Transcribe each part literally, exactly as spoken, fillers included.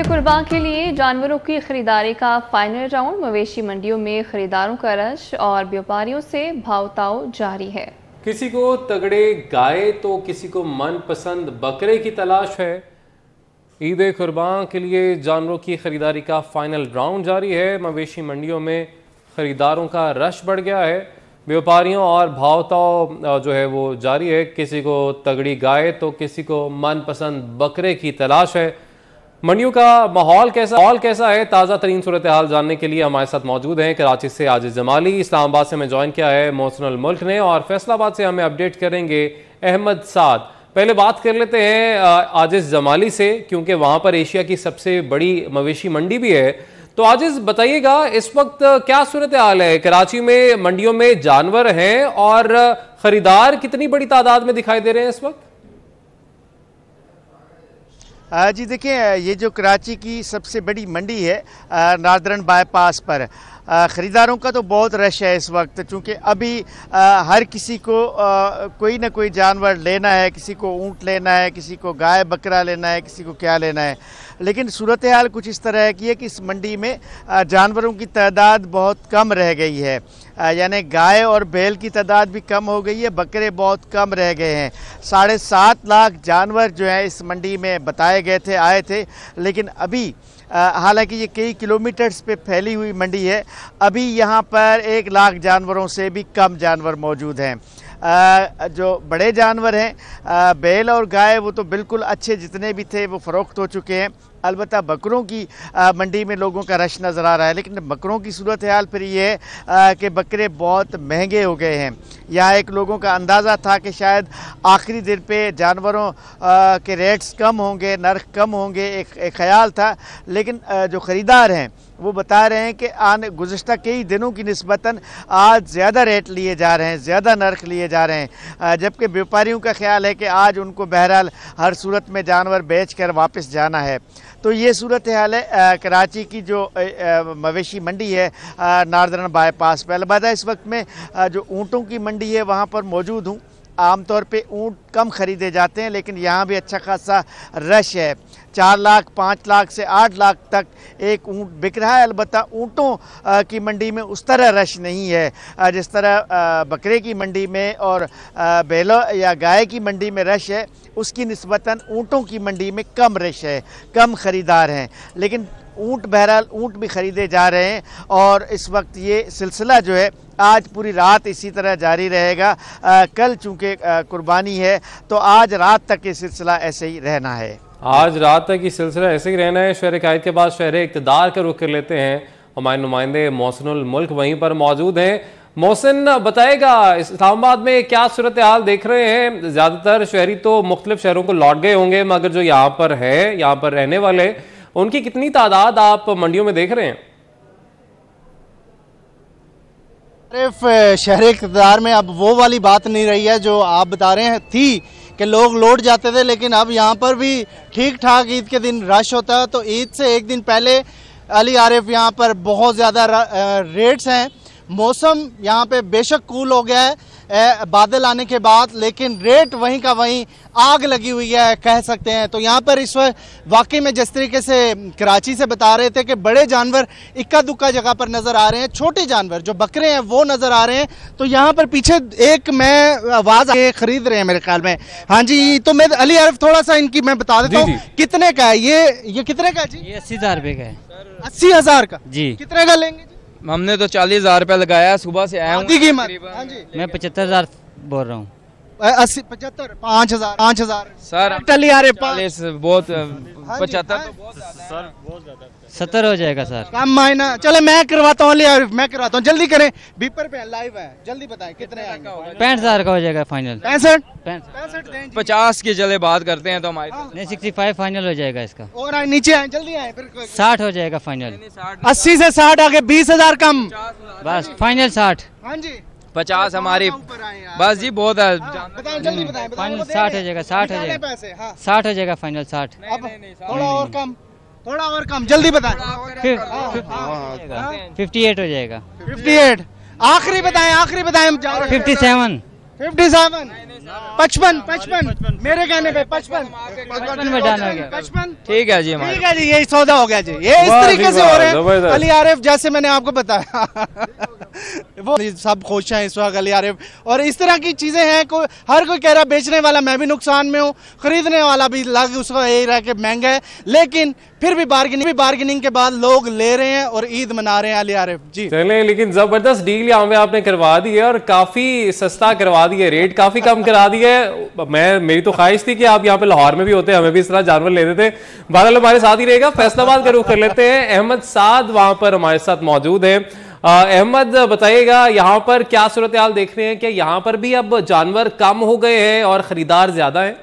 ईद कुर्बान के लिए जानवरों की खरीदारी का फाइनल राउंड। मवेशी मंडियों में खरीदारों का रश और व्यापारियों से भाव-ताव जारी है। किसी को तगड़े गाय तो किसी को मनपसंद बकरे की तलाश है। ईद कुर्बान के लिए जानवरों की खरीदारी का फाइनल राउंड जारी है। मवेशी मंडियों में खरीदारों का रश बढ़ गया है। व्यापारियों और भाव-ताव जो है वो जारी है। किसी को तगड़ी गाय तो किसी को मनपसंद बकरे की तलाश है। मंडियों का माहौल कैसा माहौल कैसा है, ताज़ा तरीन सूरत हाल जानने के लिए हमारे साथ मौजूद हैं कराची से आजिज़ जमाली। इस्लामाबाद से हमें ज्वाइन किया है मोहसिनुल मुल्क ने, और फैसलाबाद से हमें अपडेट करेंगे अहमद साद। पहले बात कर लेते हैं आजिज़ जमाली से, क्योंकि वहाँ पर एशिया की सबसे बड़ी मवेशी मंडी भी है। तो आजिज़ बताइएगा, इस वक्त क्या सूरत हाल है कराची में? मंडियों में जानवर हैं और खरीदार कितनी बड़ी तादाद में दिखाई दे रहे हैं इस वक्त? जी देखिए, ये जो कराची की सबसे बड़ी मंडी है नार्दर्न बाईपास पर, ख़रीदारों का तो बहुत रश है इस वक्त, क्योंकि अभी आ, हर किसी को आ, कोई ना कोई जानवर लेना है। किसी को ऊँट लेना है, किसी को गाय बकरा लेना है, किसी को क्या लेना है। लेकिन सूरत हाल कुछ इस तरह की है कि इस मंडी में आ, जानवरों की तादाद बहुत कम रह गई है। यानी गाय और बैल की तादाद भी कम हो गई है, बकरे बहुत कम रह गए हैं। साढ़े सात लाख जानवर जो हैं इस मंडी में बताए गए थे, आए थे, लेकिन अभी हालांकि ये कई किलोमीटर्स पे फैली हुई मंडी है, अभी यहाँ पर एक लाख जानवरों से भी कम जानवर मौजूद हैं। आ, जो बड़े जानवर हैं, आ, बैल और गाय, वो तो बिल्कुल अच्छे जितने भी थे वो फ़रोख्त हो चुके हैं। अलबत्ता बकरों की आ, मंडी में लोगों का रश नज़र आ रहा है। लेकिन बकरों की सूरत हाल फिर ये है कि बकरे बहुत महंगे हो गए हैं। यहाँ एक लोगों का अंदाज़ा था कि शायद आखिरी दिन पे जानवरों आ, के रेट्स कम होंगे, नर्ख कम होंगे, एक, एक ख्याल था। लेकिन आ, जो ख़रीदार हैं वो बता रहे हैं कि आने गुज़श्ता कई दिनों की निस्बतन आज ज़्यादा रेट लिए जा रहे हैं, ज़्यादा नर्ख लिए जा रहे हैं। जबकि व्यापारियों का ख्याल है कि आज उनको बहरहाल हर सूरत में जानवर बेच कर वापस जाना है। तो ये सूरत हाल है कराची की जो मवेशी मंडी है नार्दर्न बाईपास पर। अलबत्ता इस वक्त में जो ऊँटों की मंडी है वहाँ पर मौजूद हूँ। आमतौर पे ऊँट कम ख़रीदे जाते हैं, लेकिन यहाँ भी अच्छा खासा रश है। चार लाख पाँच लाख से आठ लाख तक एक ऊँट बिक रहा है। अलबत्ता ऊँटों की मंडी में उस तरह रश नहीं है जिस तरह बकरे की मंडी में और बैलों या गाय की मंडी में रश है। उसकी निस्बतन ऊँटों की मंडी में कम रश है, कम ख़रीदार हैं। लेकिन ऊँट बहरहाल ऊँट भी ख़रीदे जा रहे हैं, और इस वक्त ये सिलसिला जो है आज पूरी रात इसी तरह जारी रहेगा। आ, कल चूँकि कुर्बानी है तो आज रात तक ये सिलसिला ऐसे ही रहना है। आज रात तक ये सिलसिला ऐसे ही रहना है। शहर कायद के बाद शहर इक़्तिदार का रुख कर लेते हैं। हमारे नुमाइंदे मोहसिनुल मुल्क वहीं पर मौजूद हैं। मोहसिन बताएगा, इस्लामाबाद में क्या सूरत हाल देख रहे हैं? ज़्यादातर शहरी तो मुख्तलिफ शहरों को लौट गए होंगे, मगर जो यहाँ पर है, यहाँ पर रहने वाले, उनकी कितनी तादाद आप मंडियों में देख रहे हैं? सिर्फ शहर इक़्तिदार में अब वो वाली बात नहीं रही है जो आप बता रहे हैं थी कि लोग लौट जाते थे, लेकिन अब यहाँ पर भी ठीक ठाक ईद के दिन रश होता है। तो ईद से एक दिन पहले अली आरिफ यहाँ पर बहुत ज़्यादा रेट्स हैं। मौसम यहाँ पे बेशक कूल हो गया है बादल आने के बाद, लेकिन रेट वहीं का वहीं आग लगी हुई है कह सकते हैं। तो यहाँ पर इस वक्त वाकई में जिस तरीके से कराची से बता रहे थे कि बड़े जानवर इक्का दुक्का जगह पर नज़र आ रहे हैं, छोटे जानवर जो बकरे हैं वो नज़र आ रहे हैं। तो यहाँ पर पीछे एक मैं आवाज़ खरीद रहे हैं मेरे ख्याल में। हाँ जी, तो मैं अली आरिफ थोड़ा सा इनकी मैं बता देता हूँ कितने का है ये ये कितने का जी? ये अस्सी हज़ार रुपये का है। अस्सी हज़ार का जी। कितने का लेंगे? हमने तो चालीस हजार रुपया लगाया, सुबह से आया हूँ। हाँ जी, मैं पचहत्तर हजार बोल रहा हूँ। अस्सी पचहत्तर पाँच हजार पाँच हजार सर चलिए यार चालीस बहुत पचहत्तर तो बहुत सर बहुत ज्यादा सत्तर हो जाएगा सर। कम मायना। चले मैं करवाता हूँ, मैं करवाता हूँ, जल्दी करें, बीपर पे लाइव है, जल्दी बताएं कितने आएंगे? पैंठ हजार का हो जाएगा फाइनल। पैंसठ पैंसठ पचास की चले बात करते हैं तो हमारे नहीं सिक्सटी फाइव फाइनल हो जाएगा इसका। और आए नीचे आए, जल्दी आए, फिर साठ हो जाएगा फाइनल। अस्सी से साठ आगे बीस हजार कम, बस फाइनल साठ। हाँ जी, पचास हमारी बस जी बहुत है। जल्दी बताएं, फाइनल साठ हो जाएगा, साठ हो जाएगा, साठ हो जाएगा फाइनल साठ। थोड़ा और कम, थोड़ा और कम, जल्दी बताएं। फिफ्टी एट हो जाएगा। फिफ्टी एट आखिरी बताएं, आखिरी बताएं। फिफ्टी सेवन फिफ्टी सेवन पचपन पचपन मेरे कहने पे पचपन पचपन में डन हो गया। पचपन ठीक है जी हमारा। ठीक है जी, यही सौदा हो गया जी। ये इस वाह तरीके जी से हो वाह, रहे हैं जबरदस्त। अली आरिफ, जैसे मैंने आपको बताया वो सब खुश हैं इस वक्त अली आरिफ। और इस तरह की चीजें हैं, को हर कोई कह रहा बेचने वाला मैं भी नुकसान में हूँ, खरीदने वाला भी लग उसका यही रहा कि महंगा है, लेकिन फिर भी बार्गेनिंग भी बार्गेनिंग के बाद लोग ले रहे हैं और ईद मना रहे हैं अली आरिफ जी। चले, लेकिन जबरदस्त डील यहाँ पे आपने करवा दी है और काफी सस्ता करवा दिया है, रेट काफी कम करा दिया है। मैं मेरी तो ख्वाहिश थी कि आप यहाँ पे लाहौर में भी होते, हमें भी इस तरह जानवर लेते थे। बहरहाल हमारे साथ ही रहेगा, फैसलाबाद का रुख कर लेते हैं। अहमद साद वहां पर हमारे साथ मौजूद है। अहमद बताइएगा, यहाँ पर क्या सूरत हाल देख रहे हैं? कि यहाँ पर भी अब जानवर कम हो गए हैं और खरीदार ज्यादा है?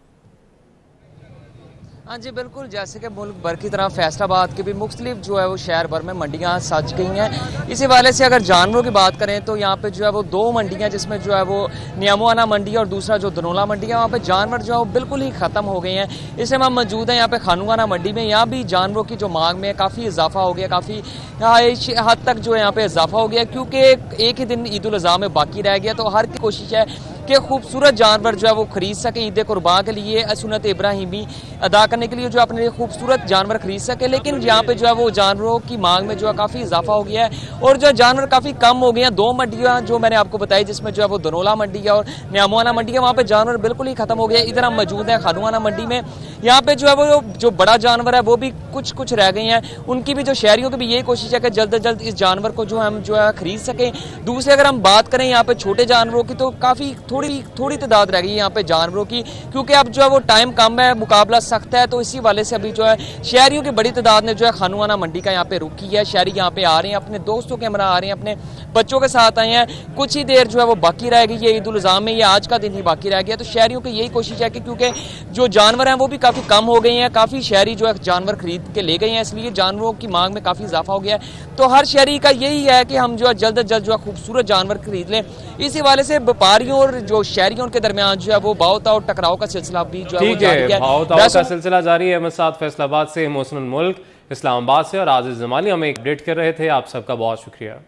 हाँ जी बिल्कुल, जैसे कि मुल्क भर की तरह फैसलाबाद के भी मुख्तलिफ जो है वो शहर भर में मंडियाँ सज गई हैं। इसी वाले से अगर जानवरों की बात करें तो यहाँ पे जो है वो दो मंडियाँ, जिसमें जो है वो नियामोआना मंडी है और दूसरा जो धनोला मंडी है, वहाँ पे जानवर जो है वो बिल्कुल ही ख़त्म हो गए हैं। इसलिए हम मौजूद हैं यहाँ पे खानुआना मंडी में। यहाँ भी जानवरों की जो मांग में काफ़ी इजाफा हो गया, काफ़ी हद तक जो है यहाँ पे इजाफा हो गया, क्योंकि एक ही दिन ईद उल अज़हा में बाकी रह गया। तो हर की कोशिश है कि खूबसूरत जानवर जो है वो खरीद सके ईद कुर्बान के लिए, सुन्नत इब्राहिमी अदा करने के लिए जो अपने लिए खूबसूरत जानवर खरीद सके। लेकिन यहाँ पे जो है वो जानवरों की मांग में जो है काफ़ी इजाफा हो गया है और जो जानवर काफ़ी कम हो गए हैं। दो मंडियाँ जो मैंने आपको बताई, जिसमें जो है वो धनोला मंडी है और नियामोआना मंडी है, वहाँ पे जानवर बिल्कुल ही खत्म हो गया। इधर हम मौजूद हैं खानुआना मंडी में। यहाँ पे जो है वो जो बड़ा जानवर है वो भी कुछ कुछ रह गए हैं। उनकी भी जो शहरियों की भी यही कोशिश है कि जल्द से जल्द इस जानवर को जो हम जो है खरीद सकें। दूसरे अगर हम बात करें यहाँ पे छोटे जानवरों की, तो काफ़ी थोड़ी थोड़ी तादाद रह गई है यहाँ पे जानवरों की, क्योंकि अब जो है वो टाइम कम है, मुकाबला सख्त है। तो इसी वाले से अभी जो है शहरियों की बड़ी तादाद ने जो है खानुआना मंडी का यहाँ पे रुक की है। शहरी यहाँ पे आ रहे हैं, अपने दोस्तों के हमरा आ रहे हैं, अपने बच्चों के साथ आए हैं। कुछ ही देर जो है वो बाकी रह गई है ईद उल अज़हा में, ये आज का दिन ही बाकी रह गया। तो शहरियों की यही कोशिश है कि क्योंकि जो जानवर हैं वो भी काफ़ी कम हो गए हैं, काफ़ी शहरी जो है जानवर खरीद के ले गए हैं, इसलिए जानवरों की मांग में काफ़ी इजाफा हो गया है। तो हर शहरी का यही है कि हम जो है जल्द अज जल्द जो है खूबसूरत जानवर खरीद लें। इसी वाले से व्यापारियों और जो शहरियों के दरमियान जो है वो भाव और टकराव का सिलसिला भी जो है वो जारी है। भाव ताव का सिलसिला जारी है। अहमद साद फैसलाबाद से, मोहसिनुल मुल्क इस्लामाबाद से और आजिज जमाली हमें अपडेट कर रहे थे। आप सबका बहुत शुक्रिया।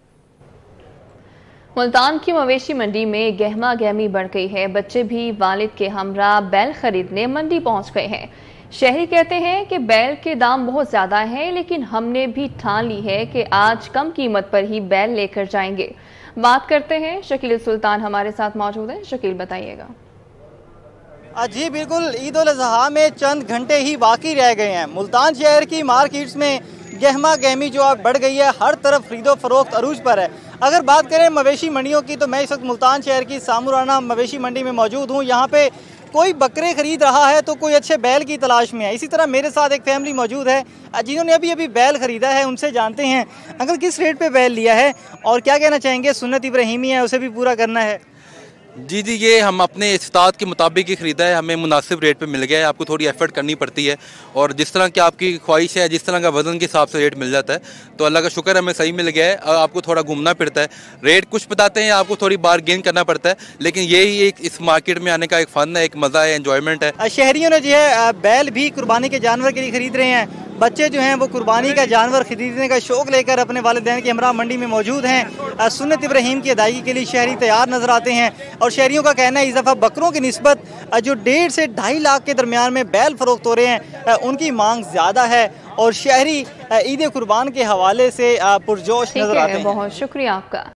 मुल्तान की मवेशी मंडी में गहमा गहमी बढ़ गई है। बच्चे भी वालिद के हमरा बैल खरीदने मंडी पहुंच गए हैं। शहरी कहते हैं कि बैल के दाम बहुत ज्यादा हैं, लेकिन हमने भी ठान ली है कि आज कम कीमत पर ही बैल लेकर जाएंगे। बात करते हैं, शकील सुल्तान हमारे साथ मौजूद हैं। शकील बताइएगा। जी बिल्कुल, ईद उल अज़हा में चंद घंटे ही बाकी रह गए हैं। मुल्तान शहर की मार्केट्स में गहमा गहमी जो अब बढ़ गई है, हर तरफ खरीदो फरोख्त अरूज पर है। अगर बात करें मवेशी मंडियों की, तो मैं इस वक्त मुल्तान शहर की सामुराना मवेशी मंडी में मौजूद हूँ। यहाँ पे कोई बकरे खरीद रहा है तो कोई अच्छे बैल की तलाश में है। इसी तरह मेरे साथ एक फैमिली मौजूद है जिन्होंने अभी अभी बैल खरीदा है। उनसे जानते हैं अंकल किस रेट पे बैल लिया है और क्या कहना चाहेंगे। सुन्नत इब्राहिमी है, उसे भी पूरा करना है। जी जी ये हम अपने इस्तात के मुताबिक ही ख़रीदा है, हमें मुनासिब रेट पे मिल गया है। आपको थोड़ी एफर्ट करनी पड़ती है और जिस तरह की आपकी ख्वाहिश है, जिस तरह का वज़न के हिसाब से रेट मिल जाता है। तो अल्लाह का शुक्र हमें सही मिल गया है। और आपको थोड़ा घूमना पड़ता है, रेट कुछ बताते हैं, आपको थोड़ी बारगेन करना पड़ता है, लेकिन यही एक इस मार्केट में आने का एक फ़न है, एक मज़ा है, एंजॉयमेंट है। शहरियों ने जो है बैल भी कुर्बानी के जानवर के लिए ख़रीद रहे हैं। बच्चे जो हैं वो कुर्बानी का जानवर खरीदने का शौक़ लेकर अपने वालिदैन के हमरा मंडी में मौजूद हैं। सुन्नत इब्राहिम की अदायगी के लिए शहरी तैयार नज़र आते हैं और शहरियों का कहना है इस दफ़ा बकरों की निस्बत जो डेढ़ से ढाई लाख के दरमियान में बैल फरोख्त हो रहे हैं, उनकी मांग ज़्यादा है और शहरी ईद कुर्बान के हवाले से पुरजोश नज़र आते हैं। बहुत शुक्रिया आपका।